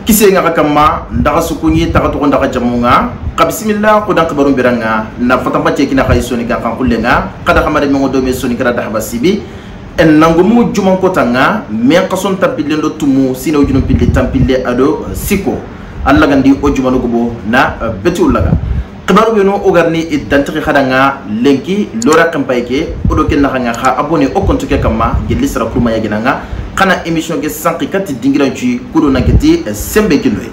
kise nga kama ndaga sukunyi taga to ndaga jamunga ka bismillah ko dan kabarum biranga na fatamba ce kina khay soni ga kan kullenga kada xamade mo do me soni kara da habasibi en nangumu juman ko tanga men qason tampilendo tumu sino junum pilli tampille ado siko alla gandi o jumanu go na betul laga kabaru beno ogarni idantri khadanga lenki lora kampayke odo ken na nga kha abonné o compte ke kama gelli sara kuma yaginanga kana émission ke sanki kat dingiranci kudo naketi sembe kinoy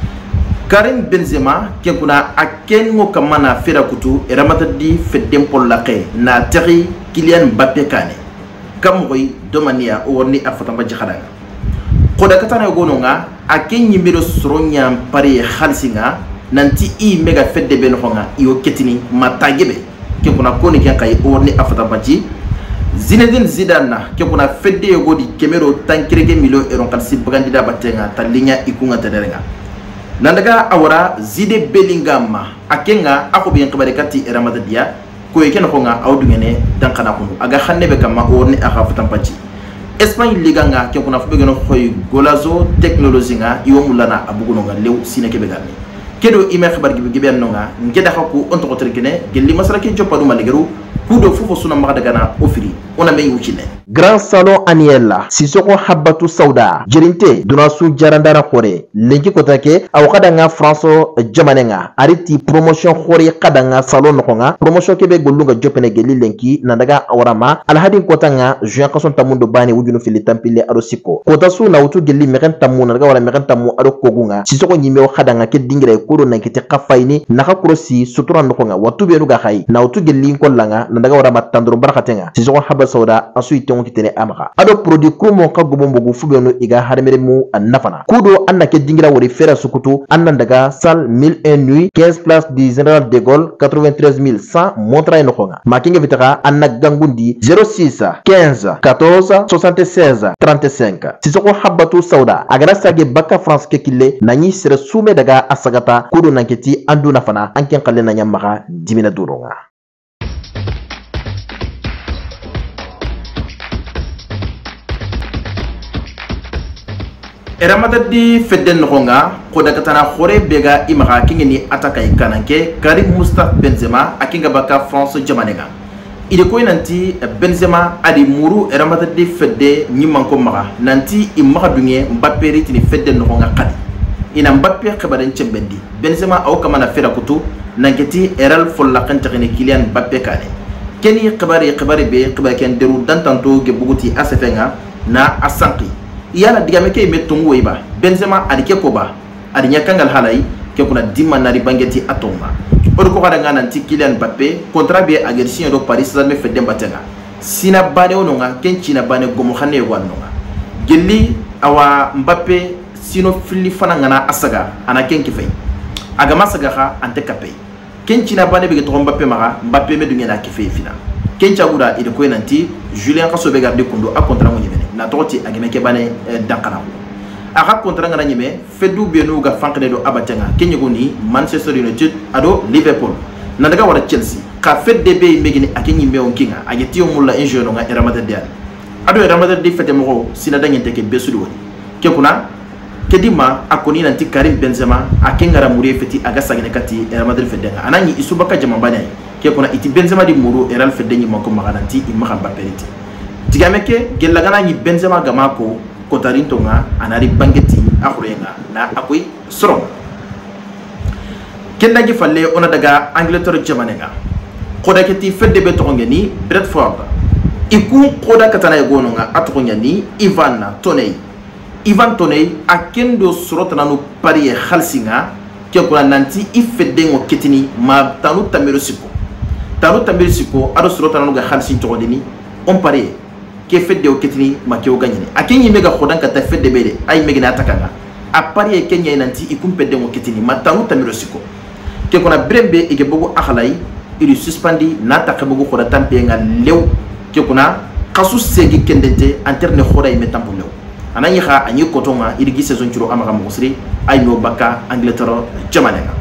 Karim Benzema kekuna aken ngo kamana fera kutu eramatadi fedem pollaqe na tari Kylian Mbappé kane kam koy domania o woni afatamba jihadanga koda katana gononga aken nyimiro soronya pare khalsinga nanti i mega fedde ben honga iyo ketini matagebe kekuna koni ken kay o woni afatamba ji Zinedine Zidane kekuna fedde godi kemero tankirege milo eron kalsi bagandida batenga talinya ikunga tederenga nandaga awara Zide Bellingham akenga akobi nkabare kati eramadadia ko yekena honga awdungene dankana kunu aga xannebe kama orni aga futampaci Espagne liga nga kekuna fubegeno khoy golazo technologie nga yomulana abugunonga lew sineke begami kedo ime xabar gibi gibi annonga ngeda xako on to terkene gelli masala ke jopadu maligeru kudo fofo suna magadagana ofiri ona me yuchine Grand Salon annuel Sissoko Habbatu Sauda Jerinte Dunasu Jarandara Khore lenki kotake awkadanga François Jamanenga ariti promotion khore kadanga salon nokonga promotion kebe golunga jopene geli lenki nandaga awarama alhadin kotanga juin kason tamundo bani wujunu fili tampile arosiko kotasu na utu geli megen tamu nandaga wala megen tamu aro kogunga Sissoko nyimeo khadanga ke dingira kodo nankite kafaini naka krosi sutura nokonga watu benu ga khay na utu geli kollanga nandaga warama tandro barakatenga Sissoko Habbatu Sauda asuite kitene amaka ado produit kumo ka gobombogu fubeno iga harmere mu annafana kudo anna ke dingira wori fera sukutu anna daga salle 1001 nuit 15 place du général de Gaulle 93100 montra no khonga makinga bitaka anna gangundi 06 15 14 76 35 Sissoko Habbatu Sauda agara sage baka France ke kille nanyi sere sume daga asagata kudo nanketi andu nafana anken kalle na nyamaka dimina duronga eramadadi fedden nokonga koda katana khore bega imaga kingeni ataka ikananke Karim Moustapha Benzema akinga baka France jamanega ide koy nanti Benzema adi muru eramadadi fedde nyimanko maga nanti imaga dunge Mbappé ritini fedden nokonga kadi ina Mbappé khabaden chembendi Benzema aw kamana fera kutu nanketi eral folla kantakene Kylian Mbappé kane keni khabari be khabaken deru dantanto ge buguti asefenga na asanki yala digameke metungu iba Benzema adike koba adinya kangal halai ke kuna dimma nari bangeti atonga odo ko kadanga nanti Kylian Mbappé contrat be agersi do Paris Saint-Germain fedde batanga sina bane ononga kenchina bane gomo khane wanonga gelli awa Mbappé sino fili fana ngana asaga ana kenki fay aga masaga kha ante kapay kenchina bane be to Mbappé maga Mbappé me dungena kifay fina kencha guda ide ko nanti Julien Kasso be garde kundo a contrat ngoni na toti agemeke bane dankana aka contrat ngana nyime fedu benu ga fankene do abatanga kenyego ni Manchester United ado Liverpool na daga wara Chelsea ka fedde be megini akenyi meon kinga agetiyo mulla injero nga Real Madrid ado Real Madrid fete mo sina dangente ke besudi woni ke kuna kedima akoni nanti Karim Benzema akengara muri feti aga sagene kati Real Madrid fedde nga anani isubaka jamambane ke kuna iti Benzema di muru Real fedde nyi mako magananti imaka Mbappé tigameke gelagana ni Benzema gamako kotarinto nga anari bangeti akhurenga na akoy soro kenda gi falle ona daga Angleterre jamanenga koda keti fedde be to ngeni Brentford iku koda katana yegono nga atonya ni Ivan Toney akendo sorota nanu pari khalsinga ke ko nanti ifedde ngo ketini ma tanu tamiro siko ado sorota nanu ga khalsin to ngeni on pari ke fedde o ketini makeo ganyini akenyi mega khodan kata fedde bede ay mega atakanga apari e kenya nanti ikumpedde mo ketini matanu tamiro siko ke kona brembe ige bogo akhalai ili suspendi nata kabogo khoda tampenga lew ke kona kasu segi kendente interne khoda e metampo lew anani kha anyi kotonga irigi saison churo amaga mosri ay no baka Angleterre jamanenga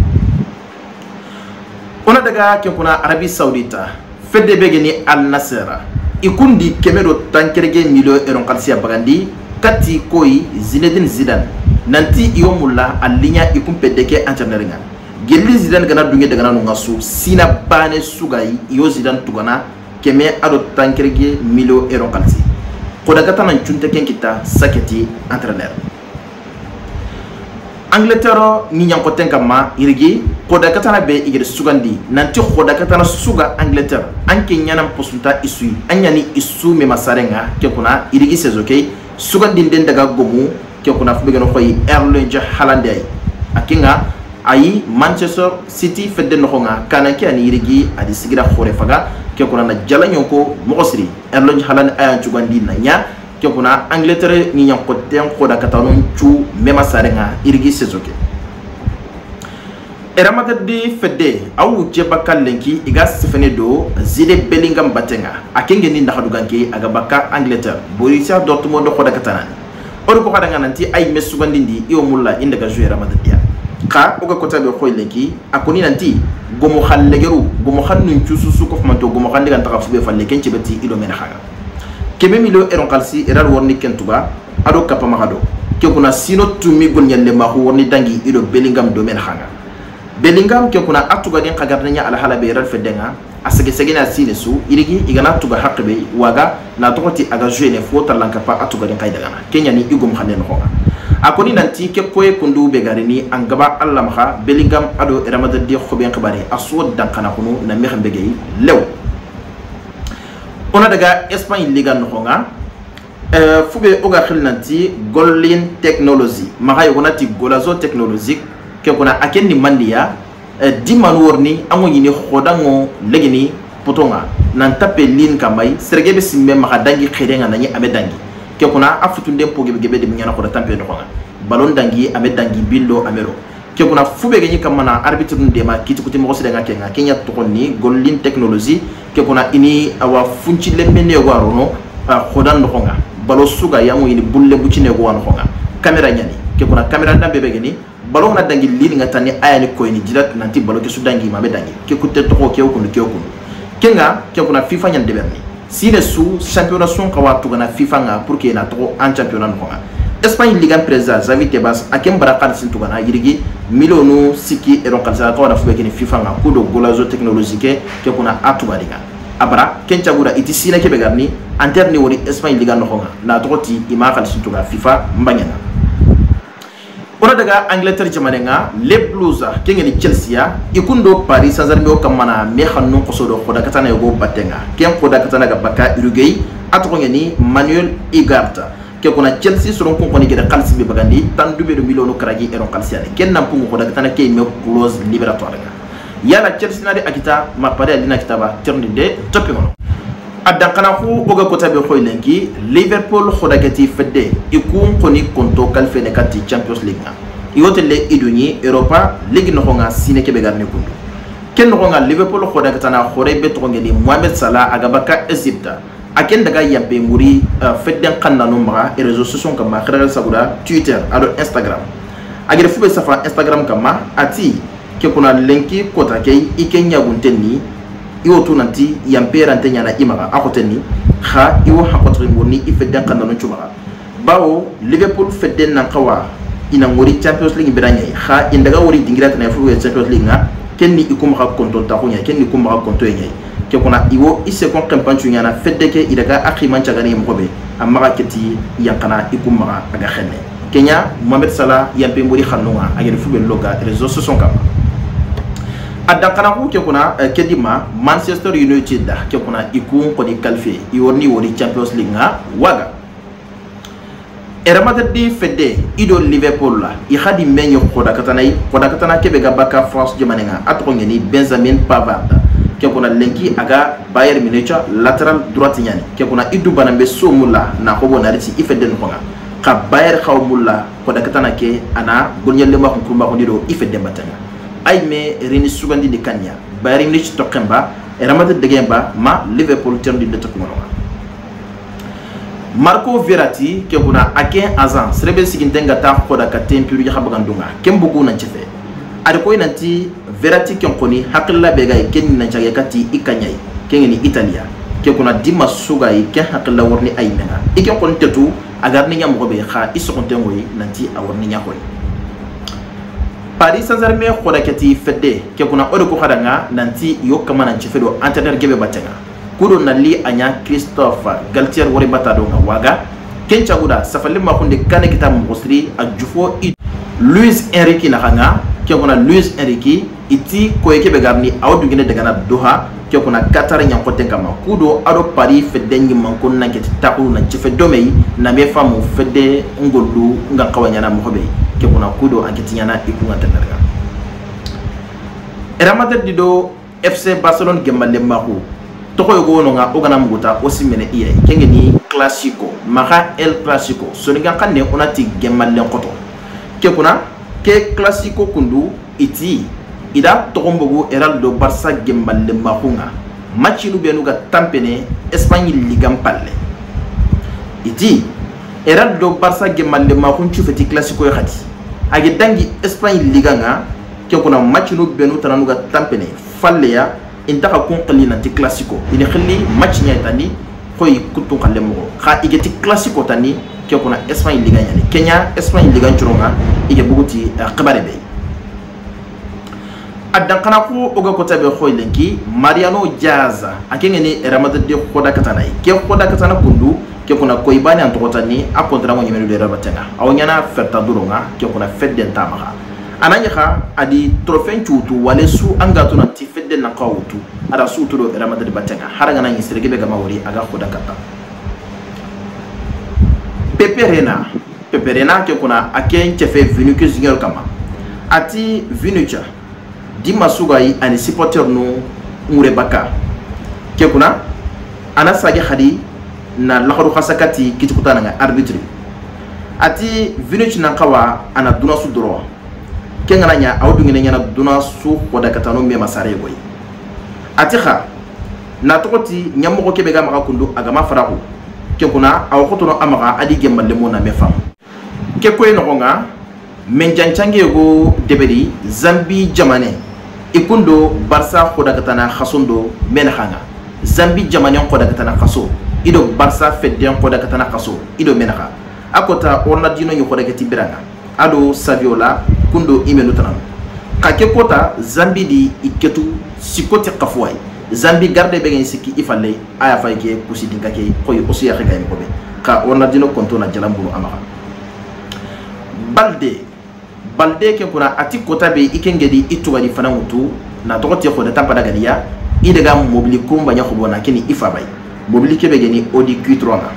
ona daga ke kona Arabie Saoudite fedde bege ni Al Nassr ikundi kemero tankerege milio eron kalsia bagandi kati koi Zinedine Zidane nanti iyo mulla alinya ikum pedeke entraîneur nga gelli Zidane gana dunge daga nanu ngasu sina bane sugai iyo Zidane tugana keme ado tankerge milo euro kalsi koda katana chunte ken kita saketi entraîneur Angleterre ni nyanko tenkama irigi koda katana be igir sugandi nanti koda katana suga Angleterre anke nyanam posunta isui anyani isu me masarenga ke kuna irigi sezokei sugandi den daga gomu ke kuna fube gano koy Erling Haaland ay akinga ayi Manchester City fedde no nga kananke ani irigi adi sigira khore faga ke kuna na jala nyonko mokosri Erling Haaland ay chugandi na nya ke kuna Angleterre ni nyanko ten koda katano chu mema sarenga irigi sezoke eramata di fedde awu jeba kallenki iga sifene do Zide Bellingham batenga akenge ni ndaxaduganke aga baka Angleterre Borussia Dortmund do koda katana odo ko kadanga nanti ay mesugandindi iyo mulla indaga jouer eramata dia ka oga kota be khoylenki akoni nanti gomo khallegeru gomo khannun chususu ko fmanto gomo khande kan taxafu be falle kenci beti ido mena khaga keme milo eron kalsi erar worni kentuba ado kapama hado ke kuna sino tumi gon nyalle ma worni dangi ido Bellingham do men khaga Bellingham ke kuna atuga den kagarnya ala hala be erar fedenga asege segena sine su irigi igana tuga hakbe waga na tokoti aga jouer ne fota lanka pa atuga den kayda gana kenya ni igum khande no khoga akoni nanti ke koy kundu be garini angaba Allah maha Bellingham ado eramada di khoben khibare asod dan kana kunu na mexem begey lew ona daga Espagne liga no nga fube oga khilnanti golin technology maga yonati golazo technologique ke kuna akenni mandiya diman worni amo yini khodango legini potonga nan tape lin kamay sergebe simme maga dangi khirenga nani amedangi ke kuna afutunde poge gebe de nyana ko tampe no nga balon dangi amedangi billo amero ke kuna fube ganyi kamana arbitre de ma kiti kuti mo sidenga kenga kenya to konni golin technology ke kuna ini awa funci lembene warono khodan no nga balo suga yamu ini bulle bucine go wan nga camera nyani ke kuna camera dambe be gani balo na dangi lini ngatani ayani ko ini jilat nanti balo ke sudangi ma be dangi ke kutte to ko ke ko kenga ke kuna FIFA nyan de berni sine su championnat son kawatu gana FIFA nga pour que na to en championnat no nga Espagne Liga Preza Xavi Tebas akem barakal sintugana yirigi milonu siki eron kalsa ko na fube kini FIFA nga kudo golazo technologique ke kuna atubariga abara kencha gura iti sina ke begarni anterne wori Espagne Liga no nga na toti ima kal sintuga FIFA mbanyana ona daga Angleterre jamanenga le Blues kengeni Chelsea ikundo Paris Saint-Germain kamana me xannu qosodo khoda katana yogo batenga ken khoda katana ga baka Uruguay atongeni Manuel Ugarte ke kuna Chelsea soron ko koni gede kalsi be bagandi tan dube do milionu karagi eron kalsi ale ken nam pungu khoda katana ke me clause libératoire ga yala Chelsea nari akita ma pare alina kitaba terni de topi mono adankana ko boga ko tabe khoylenki Liverpool khoda gati fedde ikun koni konto kalfe ne kati Champions League na iwotele iduni Europa League no nga sine ke be garne kundu ken no nga Liverpool khoda katana khore be to ngeli Mohamed Salah agabaka Egypte aken daga yambe muri fedden kanna no ma réseaux sociaux kama khara saguda Twitter ado Instagram agere fube safa Instagram kama ati ke kuna lenki kota kay ikenya guntenni iwotu nanti yampera ntenya na imaga akoteni kha iwo hakotri moni ifedden kanna no chuma bawo Liverpool fedden nan kawa ina ngori Champions League biranya kha indaga wori dingira na fube Champions League nga kenni ikuma ka konto ta kunya kenni kuma ka konto yenye ke kuna iwo ise kon kampanchu nyana fedeke idaga akhiman chagani mkobe amma keti yankana ikuma aga khenne Kenya Mohamed Salah yampe mbori khanunga agere fube loga réseaux sociaux kama adakana ko ke kuna kedima Manchester United ke kuna ikun ko di kalfe iworni wori Champions League nga waga eramata di fedde ido Liverpool la i khadi menyo khoda katana kebe ga baka France jamanenga atko ngeni Benjamin Pavard ke kuna lenki aga Bayern Munich lateral droite nyani ke kuna idu banambe somula na ko bonariti ifedde no nga ka Bayern khawmulla khoda katana ke ana gonyelle ma ko ma ko ndido ifedde batanga ay me reni sugandi de kanya Bayern Munich to kemba eramata de gemba ma Liverpool terndi de to ko Marco Verratti ke kuna aken azan srebe sigintenga ta khoda ka tempuru ya habagandunga kembugu na chefe ari ko nanti Verratti ken koni hakilla be gay ken na jage kati ikanyai kengeni Italia ke kuna dima sugai ken hakilla worni ay mena iken kon tetu agar ni nya mo be kha isokonte ngoy nanti awarni nya koy Paris Saint-Germain khoda kati fedde ke kuna odo ko khadanga nanti yo kama nan chefedo entraîneur gebe batanga kudo nali anya Christophe Galtier wori batado nga waga kencha guda safalim ma kunde kane kita mosri ajufo Luis Enrique na hanga ke kuna Luis Enrique iti ko ekebe garni awdu ngene daga na Doha ke kuna Qatar nya kote kama kudo ado Paris fedde ngi man kon na keti takulu na chefedo mei na me famu fedde ngoldu nga kawanya na mobe ke kuna kudo anketinya na ikunga tandaga Real Madrid dido FC Barcelone gemalle mahu toko yogo no nga ogana muguta osimene iye kenge ni Clasico maka El Clasico soniga kanne onati gemalle koto ke kuna ke Clasico kundu iti ida tokombogo Heraldo Barça gemalle mahunga match nu benu ga tampene Espagne Liga palle iti Heraldo Barça gemalle mahun chufeti Clasico yati age dangi Espagne Liga nga ke kuna match nu benu tananu ga tampene falle ya intaka kun qali nanti Clasico ini khali match nya tani koy kutun khalemo kha igeti Clasico tani ke kuna Espagne Liga yani Kenya Espagne Liga churonga ige buguti qibare be adan kana ko oga ko tabe khoy lenki Mariano Diaz akengeni Real Madrid de khoda katana ke khoda katana kundu ke kuna koy bani an tokotani a kontra mo nyemenu de rabatanga awnyana ferta duronga ke kuna fedde tamaha ananya adi trophée chutu wale su angatu na tifedde na kawutu ada su tudo Real Madrid batanga haranga na nyisirege be gama wori aga khoda kata Pepe Reina ke kuna aken chefe Vinicius Junior kama ati Vinicius Dima Sugai ani supporter no Murebaka ke kuna ana sage khadi na lakharu khasakati kitukutana nga arbitre ati Vinicius na kawa ana duna su doro kengana nya awdu ngene nya na duna su koda katano me masare boy ati kha na tokoti nyamoko kebe ga maka kundu agama farahu ke kuna aw khotono amaga adi gemballe mona me fam ke koy no nga menjanchange go debedi Zambi jamane ikundo Barça koda katana khasundo menkhanga Zambi jamane koda katana khaso ido Barça fedde koda katana khaso ido menakha akota Ronaldinho nyo koda kati biranga ado Saviola kundo imelu tanam kake kota Zambi di iketu sikote kafwai Zambi garde begen siki ifalle aya fayke kusidi kake koy osu ya xega ko be ka Ronaldinho konto na jalambulu amaka balde ke kuna ati kota be ikengedi itugadi fanangutu na tokoti ko de tampa daga dia idega mobili kumba nya khobona kini ifabay mobili ke begeni Audi Q3 na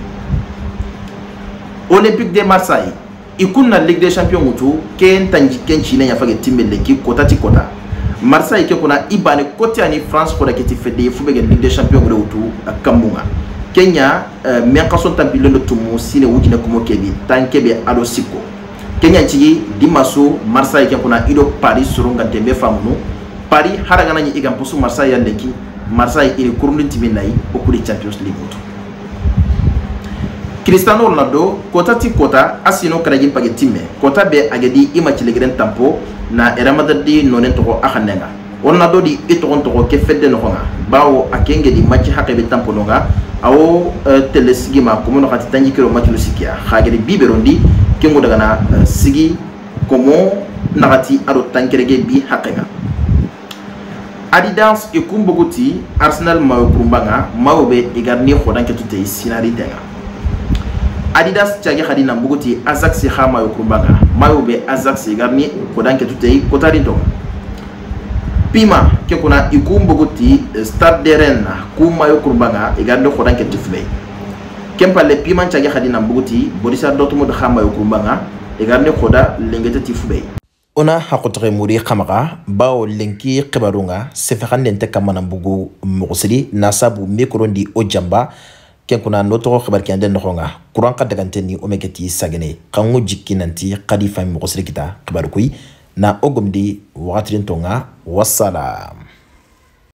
Olympique de Marseille ikunna Ligue des Champions mutu ken tanji ken chine nya fage timbele ki kota ti kota Marseille ke kuna ibane koti ani France ko da keti fede fu bege Ligue des Champions ko wutu akambunga Kenya men kason tampilo no tumu sine wujina ko mo kebi tankebe ado siko Kenya chigi dimaso Marseille ke kuna ido Paris surunga tembe famunu Paris haragana ni igam pusu Marseille yandeki Marseille ile kurundin timinai okuri Champions League mutu Cristiano Ronaldo kota ti kota asino karagin page timme kota be agedi imachilegren tampo na Real Madrid nonen to akhanenga Ronaldo di itogon to ke fedde no nga bawo akenge di match hakebe tampo no nga awo telesigima komo no khati tanji kiro match lusikia khagere biberondi kengo daga na sigi komo nagati ado tankerege bi hakenga Adidas ikumbogoti Arsenal mayo kumbanga maobe igarni khodan ketute sinari tenga Adidas chage khadi na mbogoti Ajax khama yo kumbanga maobe Ajax igarni khodan ketute kotari to Pima ke kuna ikumbogoti Stade de Rennes kuma yo kumbanga igarni khodan ketufle Kempa le Pima chage khadi na mbogoti Borussia Dortmund khama yo kumbanga igarni khoda lengete tifube ona hakotre muri khamaka bawo lenki qibarunga sefakhan lente kamana bugu mugsiri nasabu mikrondi ojamba ken kuna noto khibar kende nokhonga kuran kadaganteni omeketi sagene kangu jikinanti qadi fami mugsiri kita qibar kuy na ogomdi waqatrin tonga wassalam